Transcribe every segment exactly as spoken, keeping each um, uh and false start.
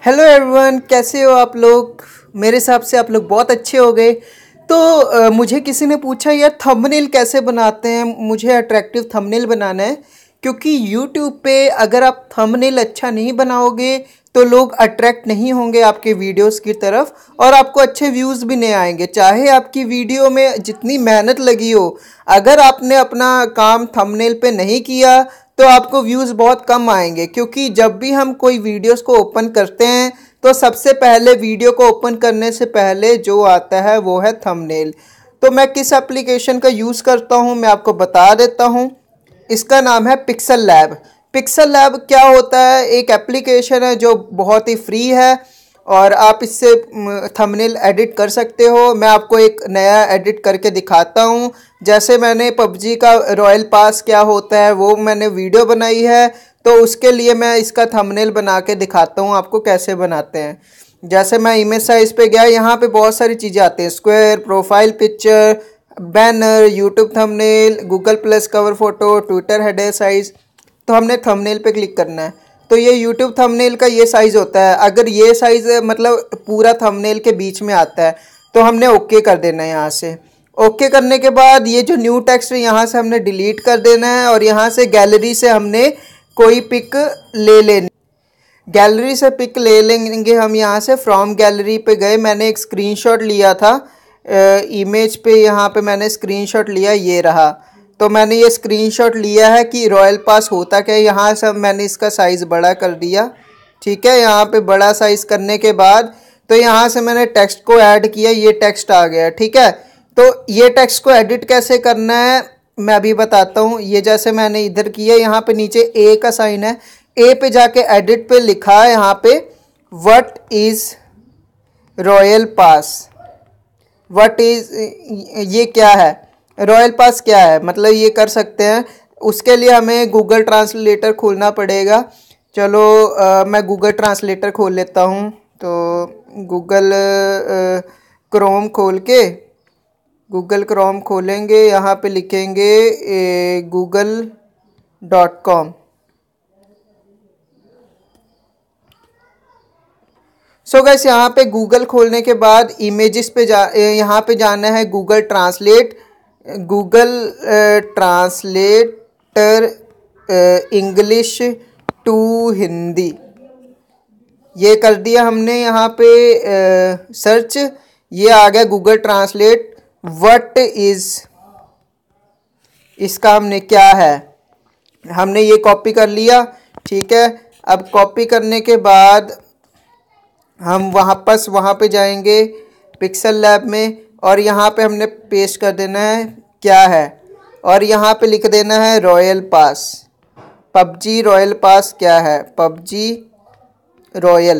Hello everyone, कैसे हो आप लोग। मेरे हिसाब से आप लोग बहुत अच्छे हो गए। तो अ, मुझे किसी ने पूछा यार थंबनेल कैसे बनाते हैं। मुझे अट्रैक्टिव थंबनेल बनाना है क्योंकि यूट्यूब पे अगर आप थंबनेल अच्छा नहीं बनाओगे तो लोग अट्रैक्ट नहीं होंगे आपके वीडियोस की तरफ और आपको अच्छे व्यूज़ भी नहीं आएंगे। चाहे आपकी वीडियो में जितनी मेहनत लगी हो, अगर आपने अपना काम थंबनेल पे नहीं किया तो आपको व्यूज़ बहुत कम आएंगे। क्योंकि जब भी हम कोई वीडियोस को ओपन करते हैं तो सबसे पहले वीडियो को ओपन करने से पहले जो आता है वो है थंबनेल। तो मैं किस एप्लीकेशन का यूज़ करता हूँ मैं आपको बता देता हूँ। इसका नाम है पिक्सल लैब। पिक्सल लैब क्या होता है, एक एप्लीकेशन है जो बहुत ही फ्री है और आप इससे थंबनेल एडिट कर सकते हो। मैं आपको एक नया एडिट करके दिखाता हूँ। जैसे मैंने पबजी का रॉयल पास क्या होता है वो मैंने वीडियो बनाई है, तो उसके लिए मैं इसका थंबनेल बना के दिखाता हूँ आपको कैसे बनाते हैं। जैसे मैं इमेज साइज पे गया, यहाँ पे बहुत सारी चीज़ें आती हैं, square, profile picture, banner, YouTube thumbnail, Google plus cover photo, Twitter header size. तो हमने थंबनेल पे क्लिक करना है। तो ये यूट्यूब थंबनेल का ये साइज़ होता है। अगर ये साइज़ मतलब पूरा थंबनेल के बीच में आता है तो हमने ओके कर देना है। यहाँ से ओके करने के बाद ये जो न्यू टेक्स्ट है यहाँ से हमने डिलीट कर देना है और यहाँ से गैलरी से हमने कोई पिक ले लेनी। गैलरी से पिक ले लेंगे हम। यहाँ से फ्रॉम गैलरी पे गए, मैंने एक स्क्रीनशॉट लिया था इमेज पे, यहाँ पे मैंने स्क्रीनशॉट लिया, ये रहा। तो मैंने ये स्क्रीनशॉट लिया है कि रॉयल पास होता क्या है। यहाँ से मैंने इसका साइज़ बड़ा कर दिया, ठीक है। यहाँ पे बड़ा साइज़ करने के बाद तो यहाँ से मैंने टेक्स्ट को ऐड किया, ये टेक्स्ट आ गया, ठीक है। तो ये टेक्स्ट को एडिट कैसे करना है मैं अभी बताता हूँ। ये जैसे मैंने इधर किया, यहाँ पे नीचे ए का साइन है, ए पे जाके एडिट पे लिखा है यहाँ पे what is royal pass. What is, ये क्या है, रॉयल पास क्या है, मतलब ये कर सकते हैं। उसके लिए हमें गूगल ट्रांसलेटर खोलना पड़ेगा। चलो आ, मैं गूगल ट्रांसलेटर खोल लेता हूँ। तो गूगल क्रोम खोल के, गूगल क्रोम खोलेंगे, यहाँ पे लिखेंगे Google dot com. So guys यहाँ पे गूगल खोलने के बाद इमेजेस पे जा, यहाँ पे जाना है Google translate, Google translator English to Hindi, ये कर दिया हमने। यहाँ पे सर्च, ये आ गया गूगल ट्रांसलेट। व्हाट इज़, इसका हमने क्या है, हमने ये कॉपी कर लिया, ठीक है। अब कॉपी करने के बाद हम वहाँ पास वहाँ पे जाएंगे पिक्सल लैब में और यहाँ पे हमने पेस्ट कर देना है क्या है, और यहाँ पे लिख देना है royal pass. PUBG royal pass क्या है, पबजी रॉयल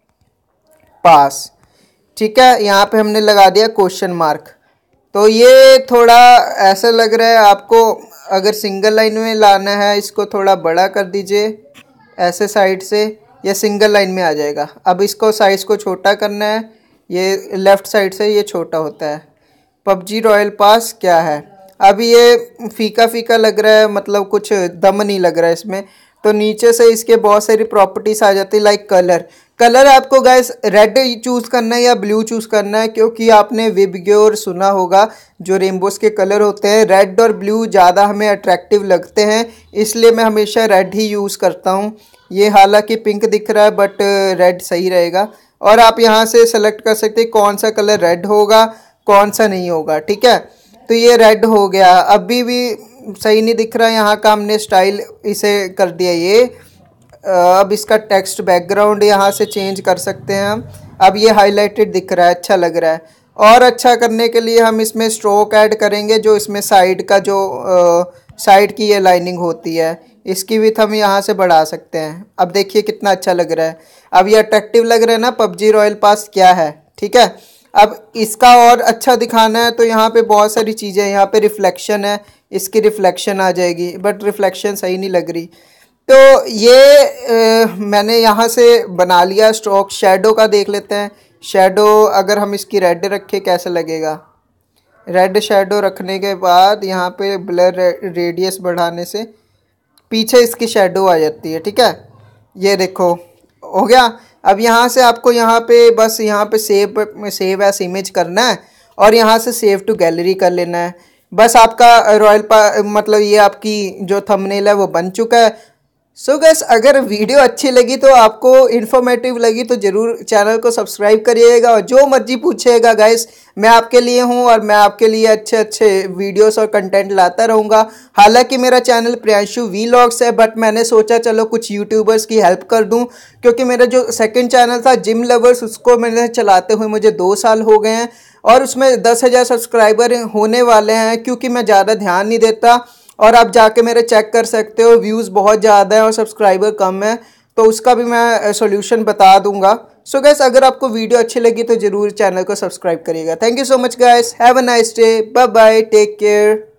पास, ठीक है। यहाँ पे हमने लगा दिया क्वेश्चन मार्क। तो ये थोड़ा ऐसा लग रहा है आपको, अगर सिंगल लाइन में लाना है इसको थोड़ा बड़ा कर दीजिए ऐसे साइड से, ये सिंगल लाइन में आ जाएगा। अब इसको साइज़ को छोटा करना है, ये लेफ़्ट साइड से ये छोटा होता है। पबजी रॉयल पास क्या है, अब ये फीका फीका लग रहा है, मतलब कुछ दम नहीं लग रहा है इसमें। तो नीचे से इसके बहुत सारी प्रॉपर्टीज़ आ जाती है, लाइक कलर। कलर आपको गाइस रेड चूज़ करना है या ब्लू चूज़ करना है, क्योंकि आपने विबग्योर सुना होगा, जो रेनबोस के कलर होते हैं रेड और ब्लू ज़्यादा हमें अट्रैक्टिव लगते हैं, इसलिए मैं हमेशा रेड ही यूज़ करता हूँ। ये हालांकि पिंक दिख रहा है बट रेड सही रहेगा। और आप यहाँ से सेलेक्ट कर सकते हैं कौन सा कलर रेड होगा कौन सा नहीं होगा, ठीक है। तो ये रेड हो गया, अभी भी सही नहीं दिख रहा, यहाँ का हमने स्टाइल इसे कर दिया ये। अब इसका टेक्स्ट बैकग्राउंड यहाँ से चेंज कर सकते हैं हम। अब ये हाईलाइटेड दिख रहा है, अच्छा लग रहा है। और अच्छा करने के लिए हम इसमें स्ट्रोक ऐड करेंगे, जो इसमें साइड का जो साइड की ये लाइनिंग होती है, इसकी विड्थ हम यहाँ से बढ़ा सकते हैं। अब देखिए कितना अच्छा लग रहा है, अब ये अट्रैक्टिव लग रहा है ना, पबजी रॉयल पास क्या है, ठीक है। अब इसका और अच्छा दिखाना है तो यहाँ पे बहुत सारी चीज़ें, यहाँ पे रिफ्लेक्शन है, इसकी रिफ्लेक्शन आ जाएगी, बट रिफ्लेक्शन सही नहीं लग रही। तो ये आ, मैंने यहाँ से बना लिया स्ट्रोक। शैडो का देख लेते हैं, शैडो अगर हम इसकी रेड रखें कैसा लगेगा। रेड शैडो रखने के बाद यहाँ पे ब्लर रेडियस बढ़ाने से पीछे इसकी शैडो आ जाती है, ठीक है। ये देखो हो गया। अब यहाँ से आपको यहाँ पे बस यहाँ पे सेव सेव एस इमेज करना है और यहाँ से सेव टू गैलरी कर लेना है। बस आपका रॉयल पा मतलब ये आपकी जो थंबनेल है वो बन चुका है। सो so गैस, अगर वीडियो अच्छी लगी तो आपको इन्फॉर्मेटिव लगी तो ज़रूर चैनल को सब्सक्राइब करिएगा और जो मर्जी पूछिएगा गाइस, मैं आपके लिए हूँ और मैं आपके लिए अच्छे अच्छे वीडियोस और कंटेंट लाता रहूँगा। हालांकि मेरा चैनल प्रियांशु वीलॉग्स है, बट मैंने सोचा चलो कुछ यूट्यूबर्स की हेल्प कर दूँ, क्योंकि मेरा जो सेकंड चैनल था जिम लवर्स, उसको मैंने चलाते हुए मुझे दो साल हो गए हैं और उसमें दस हज़ार सब्सक्राइबर होने वाले हैं, क्योंकि मैं ज़्यादा ध्यान नहीं देता। और आप जाके मेरे चेक कर सकते हो, व्यूज़ बहुत ज़्यादा है और सब्सक्राइबर कम है, तो उसका भी मैं सॉल्यूशन बता दूंगा। सो गैस, अगर आपको वीडियो अच्छी लगी तो ज़रूर चैनल को सब्सक्राइब करिएगा। Thank you so much guys, have a nice day, bye bye, take care.